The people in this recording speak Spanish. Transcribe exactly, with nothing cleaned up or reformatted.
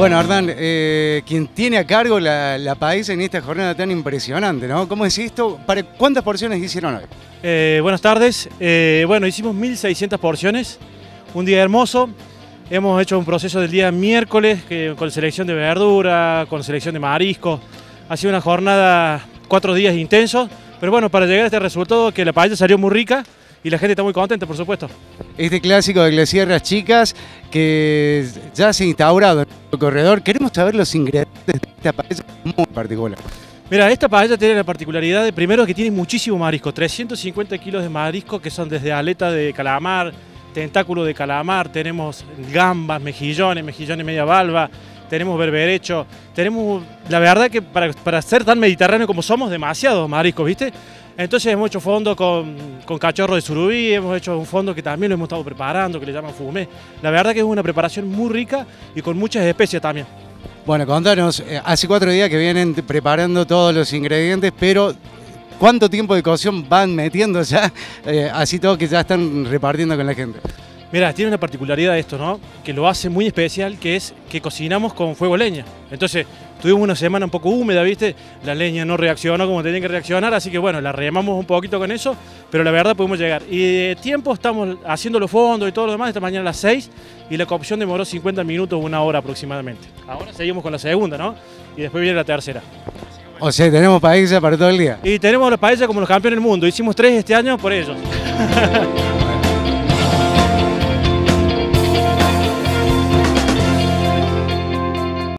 Bueno, Hernán, eh, quien tiene a cargo la, la paisa en esta jornada tan impresionante, ¿no? ¿Cómo es esto? ¿Para cuántas porciones hicieron hoy? Eh, buenas tardes. Eh, bueno, hicimos mil seiscientas porciones, un día hermoso. Hemos hecho un proceso del día miércoles que, con selección de verdura, con selección de mariscos. Ha sido una jornada, cuatro días intensos, pero bueno, para llegar a este resultado que la paella salió muy rica y la gente está muy contenta, por supuesto. Este clásico de las Sierras Chicas que ya se ha instaurado en el corredor, queremos saber los ingredientes de esta paella muy particular. Mira, esta paella tiene la particularidad de, primero, que tiene muchísimo marisco, trescientos cincuenta kilos de marisco, que son desde aleta de calamar, tentáculo de calamar, tenemos gambas, mejillones, mejillones media valva, tenemos berberecho, tenemos, la verdad que para, para ser tan mediterráneo como somos, demasiados mariscos, ¿viste? Entonces hemos hecho fondo con, con cachorro de surubí, hemos hecho un fondo que también lo hemos estado preparando, que le llaman fumé. La verdad que es una preparación muy rica y con muchas especias también. Bueno, contanos, eh, hace cuatro días que vienen preparando todos los ingredientes, pero ¿cuánto tiempo de cocción van metiendo ya? Eh, así todo que ya están repartiendo con la gente. Mira, tiene una particularidad esto, ¿no? Que lo hace muy especial, que es que cocinamos con fuego leña. Entonces, tuvimos una semana un poco húmeda, ¿viste? La leña no reaccionó como tenía que reaccionar, así que bueno, la remamos un poquito con eso, pero la verdad pudimos llegar. Y de tiempo estamos haciendo los fondos y todo lo demás, esta mañana a las seis, y la cocción demoró cincuenta minutos, una hora aproximadamente. Ahora seguimos con la segunda, ¿no? Y después viene la tercera. O sea, tenemos paella para todo el día. Y tenemos la paella como los campeones del mundo. Hicimos tres este año por ellos.